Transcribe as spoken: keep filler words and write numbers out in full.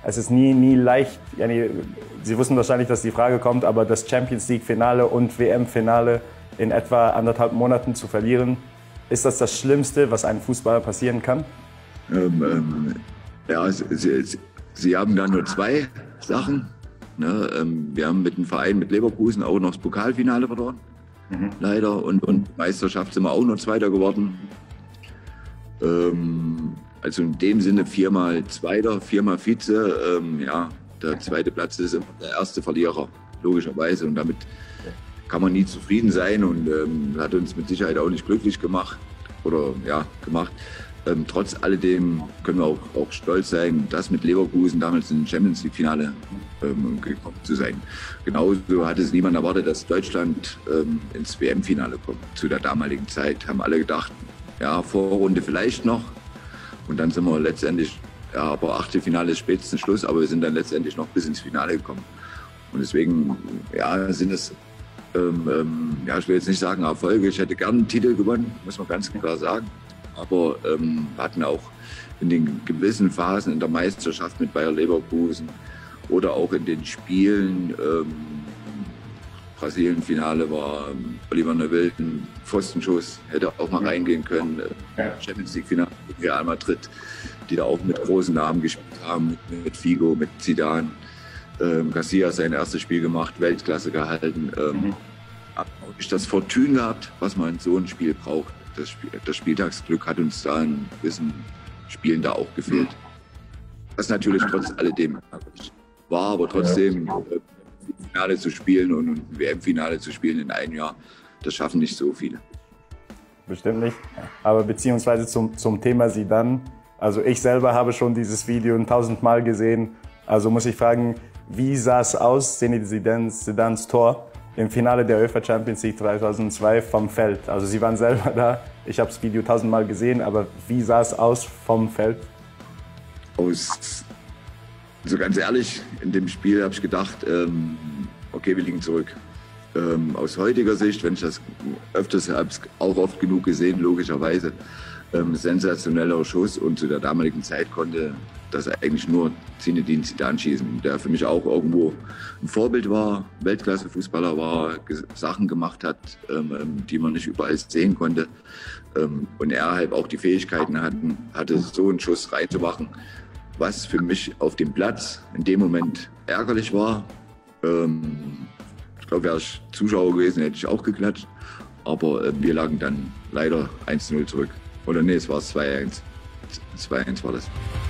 es ist nie, nie leicht. Yani, Sie wussten wahrscheinlich, dass die Frage kommt, aber das Champions League-Finale und W M-Finale in etwa anderthalb Monaten zu verlieren, ist das das Schlimmste, was einem Fußballer passieren kann? Ähm, ähm, ja, Sie, Sie, Sie haben da nur zwei Sachen. Ne? Ähm, wir haben mit dem Verein, mit Leverkusen, auch noch das Pokalfinale verloren. Mhm. Leider. Und, und Meisterschaft sind wir auch noch Zweiter geworden. Ähm, also in dem Sinne viermal Zweiter, viermal Vize. Ähm, ja, der zweite Platz ist immer der erste Verlierer, logischerweise. Und damit kann man nie zufrieden sein und ähm, hat uns mit Sicherheit auch nicht glücklich gemacht. Oder ja, gemacht. Ähm, trotz alledem können wir auch, auch stolz sein, das mit Leverkusen damals im Champions League-Finale ähm, gekommen zu sein. Genauso hat es niemand erwartet, dass Deutschland ähm, ins W M-Finale kommt. Zu der damaligen Zeit haben alle gedacht, ja, Vorrunde vielleicht noch. Und dann sind wir letztendlich, ja, aber Achtelfinale ist spätestens Schluss, aber wir sind dann letztendlich noch bis ins Finale gekommen. Und deswegen, ja, sind es, ähm, ähm, ja, ich will jetzt nicht sagen Erfolge. Ich hätte gerne einen Titel gewonnen, muss man ganz klar sagen. Aber ähm, wir hatten auch in den gewissen Phasen in der Meisterschaft mit Bayer Leverkusen oder auch in den Spielen, ähm, Brasilien-Finale war ähm, Oliver Neville ein Pfostenschuss, hätte auch mal reingehen können. Äh, Champions League-Finale mit Real Madrid, die da auch mit großen Namen gespielt haben, mit, mit Figo, mit Zidane. Ähm, Casillas sein erstes Spiel gemacht, Weltklasse gehalten. Ähm, mhm. Hab auch nicht das Fortune gehabt, was man in so einem Spiel braucht. Das, Spiel, das Spieltagsglück hat uns da in gewissen Spielen da auch gefehlt. Was natürlich trotz alledem war, aber trotzdem äh, Finale zu spielen und ein W M-Finale zu spielen in einem Jahr, das schaffen nicht so viele. Bestimmt nicht. Aber beziehungsweise zum, zum Thema Zidane, also ich selber habe schon dieses Video tausendmal gesehen. Also muss ich fragen, wie sah es aus, Zinedine Zidanes, Zidanes Tor im Finale der UEFA Champions League zweitausendzwei vom Feld? Also Sie waren selber da, ich habe das Video tausendmal gesehen, aber wie sah es aus vom Feld? Aus, also ganz ehrlich, in dem Spiel habe ich gedacht, ähm, okay, wir liegen zurück. Ähm, aus heutiger Sicht, wenn ich das öfters habe, auch oft genug gesehen, logischerweise, ähm, sensationeller Schuss und zu der damaligen Zeit konnte das eigentlich nur Zinedine Zidane schießen, der für mich auch irgendwo ein Vorbild war, Weltklasse-Fußballer war, Sachen gemacht hat, ähm, die man nicht überall sehen konnte. Ähm, und er halt auch die Fähigkeiten hatten, hatte, so einen Schuss reinzumachen, was für mich auf dem Platz in dem Moment ärgerlich war. Ähm, ich glaube, wäre ich Zuschauer gewesen, hätte ich auch geklatscht. Aber äh, wir lagen dann leider eins zu null zurück. Oder nee, es war zwei eins. zwei eins war das.